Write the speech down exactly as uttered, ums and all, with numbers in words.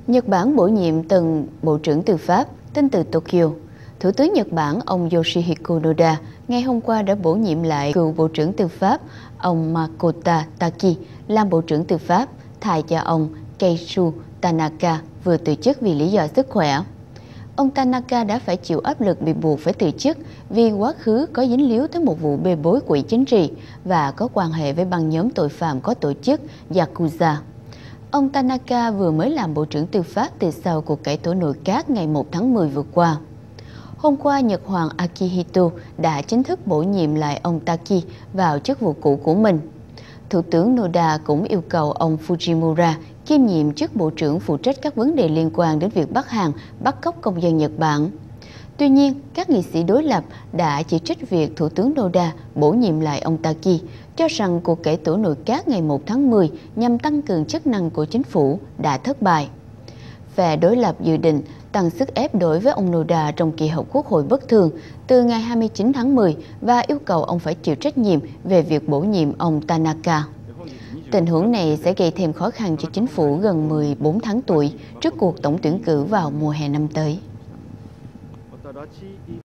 Nhật Bản bổ nhiệm từng Bộ trưởng Tư pháp. Tin từ Tokyo. Thủ tướng Nhật Bản ông Yoshihiko Noda ngày hôm qua đã bổ nhiệm lại cựu Bộ trưởng Tư pháp ông Makota Taki làm Bộ trưởng Tư pháp, thay cho ông Keishu Tanaka vừa từ chức vì lý do sức khỏe. Ông Tanaka đã phải chịu áp lực bị buộc phải từ chức vì quá khứ có dính líu tới một vụ bê bối quỹ chính trị và có quan hệ với băng nhóm tội phạm có tổ chức Yakuza. Ông Tanaka vừa mới làm Bộ trưởng Tư pháp từ sau cuộc cải tổ nội các ngày một tháng mười vừa qua. Hôm qua, Nhật Hoàng Akihito đã chính thức bổ nhiệm lại ông Taki vào chức vụ cũ của mình. Thủ tướng Noda cũng yêu cầu ông Fujimura kiêm nhiệm chức Bộ trưởng phụ trách các vấn đề liên quan đến việc bắt Hàn bắt cóc công dân Nhật Bản. Tuy nhiên, các nghị sĩ đối lập đã chỉ trích việc Thủ tướng Noda bổ nhiệm lại ông Taki, cho rằng cuộc cải tổ nội các ngày một tháng mười nhằm tăng cường chức năng của chính phủ đã thất bại. Phe đối lập dự định tăng sức ép đối với ông Noda trong kỳ họp Quốc hội bất thường từ ngày hai mươi chín tháng mười và yêu cầu ông phải chịu trách nhiệm về việc bổ nhiệm ông Tanaka. Tình huống này sẽ gây thêm khó khăn cho chính phủ gần mười bốn tháng tuổi trước cuộc tổng tuyển cử vào mùa hè năm tới.